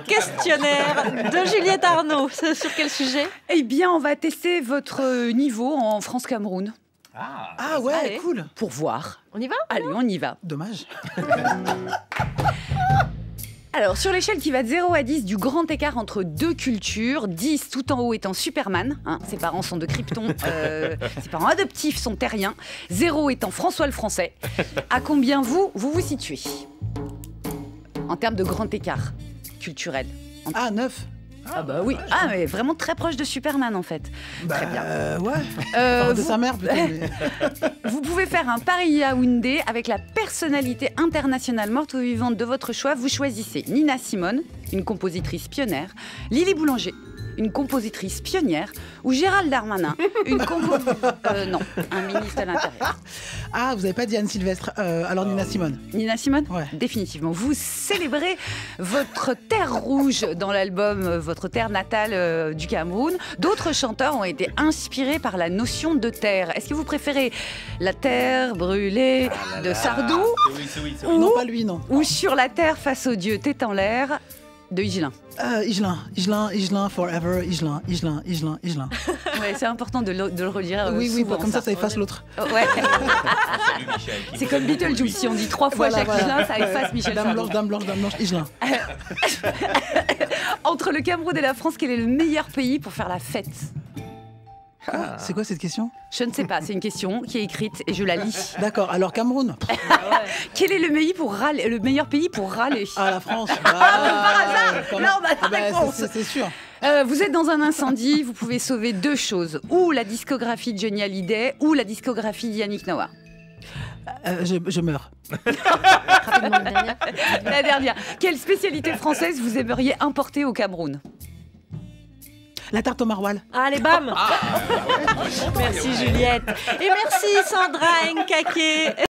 questionnaire de Juliette Arnaud. Sur quel sujet? Eh bien, on va tester votre niveau en France-Cameroun. Ah ouais, Allez. cool. Pour voir. On y va? Allez, on y va. Dommage. Alors, sur l'échelle qui va de 0 à 10 du grand écart entre deux cultures, 10 tout en haut étant Superman, hein, ses parents sont de Krypton, ses parents adoptifs sont terriens, 0 étant François le Français, à combien vous situez en termes de grand écart culturel? Ah, 9. Ah bah oui, ah mais vraiment très proche de Superman en fait. Très bien. Ouais. Euh, De vous- sa mère, plutôt. Mais... Vous pouvez faire un pari Yaoundé avec la personnalité internationale morte ou vivante de votre choix. Vous choisissez Nina Simone, une compositrice pionnière, Lily Boulanger, une compositrice pionnière, ou Gérald Darmanin, une non, un ministre de l'Intérieur. Ah, vous n'avez pas dit Anne Sylvestre. Alors Nina Simone. Nina Simone, Ouais. définitivement. Vous célébrez votre terre rouge dans l'album Votre terre natale du Cameroun. D'autres chanteurs ont été inspirés par la notion de terre. Est-ce que vous préférez la terre brûlée de Sardou Non, pas lui, non. ou Sur la terre face au Dieu tête en l'air de Higelin? Igelin, forever, Igelin. Ouais, c'est important de le redire. Oui, souvent, comme ça efface l'autre. Ouais. C'est comme Beetlejuice. Si on dit 3 fois chaque Higelin, ça efface Michel Dame Sardou. blanche, Igelin. Entre le Cameroun et la France, quel est le meilleur pays pour faire la fête? Quoi C'est quoi cette question? Je ne sais pas, c'est une question qui est écrite et je la lis. D'accord, alors Cameroun. Quel est le meilleur pays pour râler? Ah, la France. par hasard. comment- Non, bah, la Bah, réponse. c'est sûr. Vous êtes dans un incendie, vous pouvez sauver deux choses. Ou la discographie de Johnny Hallyday, ou la discographie d'Yannick Noah. Je meurs. Rapidement, le dernier. La dernière. Quelle spécialité française vous aimeriez importer au Cameroun? La tarte au maroilles. Allez, bam. Merci Juliette. Et merci Sandra Nkake.